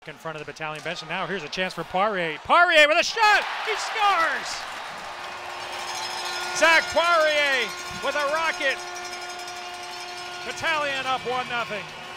In front of the battalion bench, and now here's a chance for Poirier. Poirier with a shot! He scores! Zach Poirier with a rocket. Battalion up 1-0.